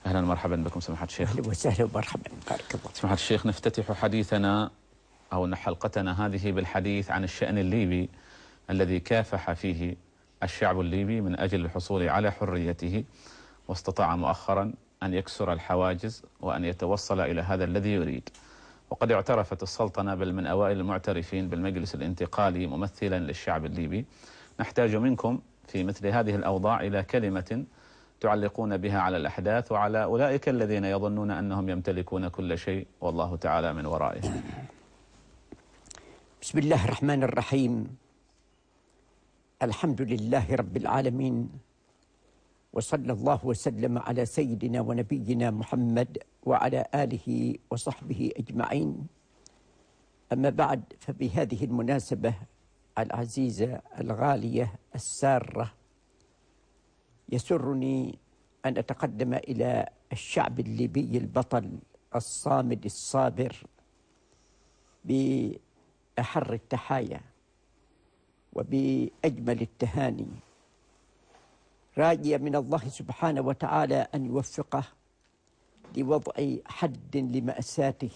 أهلا ومرحبا بكم سماحة الشيخ. أهلا وسهلا ومرحبا، بارك الله. سماحة الشيخ، نفتتح حديثنا أو أن حلقتنا هذه بالحديث عن الشأن الليبي الذي كافح فيه الشعب الليبي من أجل الحصول على حريته، واستطاع مؤخرا أن يكسر الحواجز وأن يتوصل إلى هذا الذي يريد. وقد اعترفت السلطنة بل من أوائل المعترفين بالمجلس الانتقالي ممثلا للشعب الليبي. نحتاج منكم في مثل هذه الأوضاع إلى كلمة تعلقون بها على الأحداث وعلى أولئك الذين يظنون أنهم يمتلكون كل شيء والله تعالى من ورائهم. بسم الله الرحمن الرحيم. الحمد لله رب العالمين، وصلى الله وسلم على سيدنا ونبينا محمد وعلى آله وصحبه أجمعين. أما بعد، فبهذه المناسبة العزيزة الغالية السارة، يسرني أن أتقدم إلى الشعب الليبي البطل الصامد الصابر بأحر التحايا وبأجمل التهاني، راجيا من الله سبحانه وتعالى أن يوفقه لوضع حد لمأساته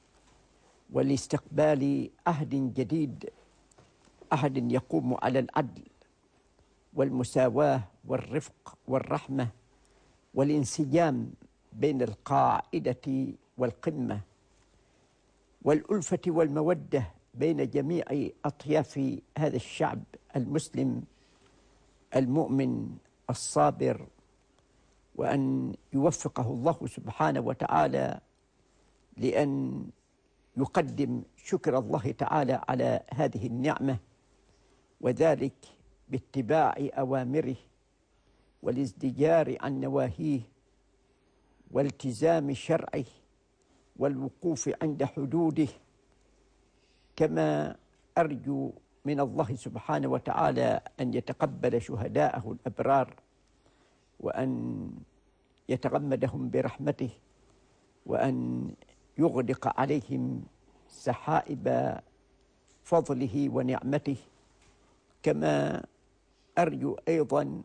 ولاستقبال عهد جديد، عهد يقوم على العدل والمساواة والرفق والرحمة والانسجام بين القاعدة والقمة، والألفة والمودة بين جميع أطياف هذا الشعب المسلم المؤمن الصابر، وأن يوفقه الله سبحانه وتعالى لأن يقدم شكر الله تعالى على هذه النعمة، وذلك باتباع أوامره والازدجار عن نواهيه والتزام شرعه والوقوف عند حدوده. كما أرجو من الله سبحانه وتعالى أن يتقبل شهداءه الأبرار، وأن يتغمدهم برحمته، وأن يغدق عليهم سحائب فضله ونعمته. كما أرجو أيضا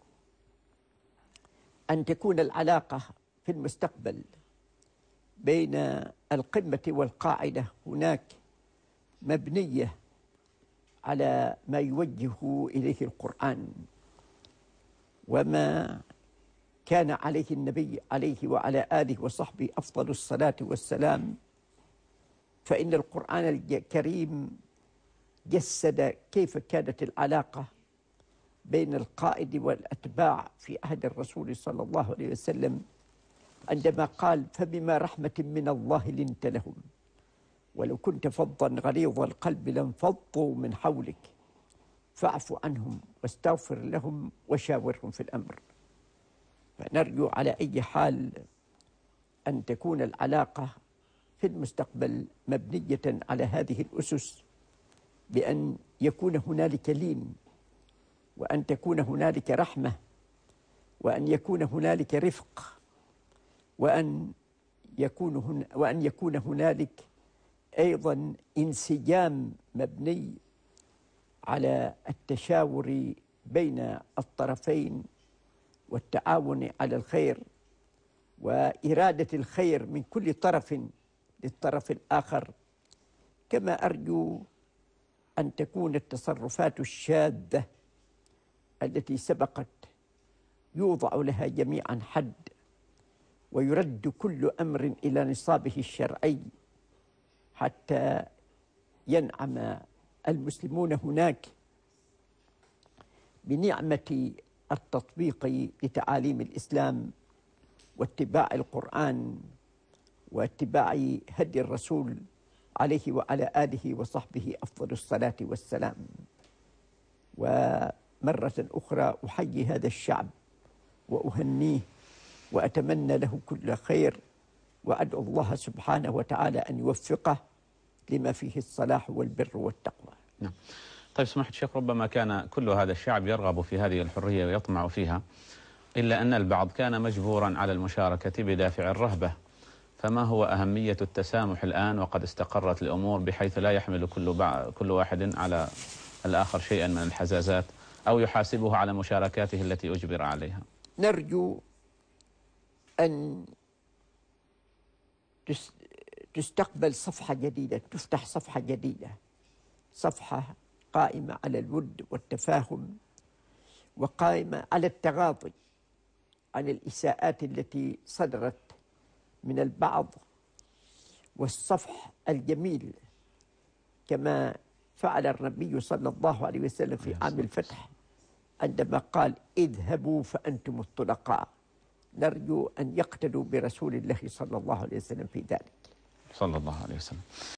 أن تكون العلاقة في المستقبل بين القمة والقاعدة هناك مبنية على ما يوجه إليه القرآن وما كان عليه النبي عليه وعلى آله وصحبه أفضل الصلاة والسلام. فإن القرآن الكريم جسد كيف كانت العلاقة بين القائد والأتباع في عهد الرسول صلى الله عليه وسلم، عندما قال: فبما رحمة من الله لنت لهم ولو كنت فظا غليظ القلب لانفضوا من حولك فاعف عنهم واستغفر لهم وشاورهم في الأمر. فنرجو على أي حال أن تكون العلاقة في المستقبل مبنية على هذه الأسس، بأن يكون هنالك لين، وأن تكون هنالك رحمة، وأن يكون هنالك رفق، وأن يكون هنالك أيضا انسجام مبني على التشاور بين الطرفين والتعاون على الخير وإرادة الخير من كل طرف للطرف الآخر. كما أرجو أن تكون التصرفات الشاذة التي سبقت يوضع لها جميعا حد، ويرد كل أمر إلى نصابه الشرعي حتى ينعم المسلمون هناك بنعمة التطبيق لتعاليم الإسلام واتباع القرآن واتباع هدي الرسول عليه وعلى آله وصحبه أفضل الصلاة والسلام. ومرة أخرى أحيي هذا الشعب وأهنيه وأتمنى له كل خير، وأدعو الله سبحانه وتعالى أن يوفقه لما فيه الصلاح والبر والتقوى. نعم. طيب سماحة الشيخ، ربما كان كل هذا الشعب يرغب في هذه الحرية ويطمع فيها، إلا أن البعض كان مجبورا على المشاركة بدافع الرهبة. فما هو أهمية التسامح الآن وقد استقرت الأمور بحيث لا يحمل كل واحد على الآخر شيئا من الحزازات أو يحاسبه على مشاركاته التي أجبر عليها؟ نرجو أن تستقبل صفحة جديدة، تفتح صفحة جديدة، صفحة قائمة على الود والتفاهم، وقائمة على التغاضي عن الإساءات التي صدرت من البعض، والصفح الجميل كما فعل النبي صلى الله عليه وسلم في عام الفتح عندما قال: اذهبوا فأنتم الطلقاء. نرجو أن يقتدوا برسول الله صلى الله عليه وسلم في ذلك. صلى الله عليه وسلم.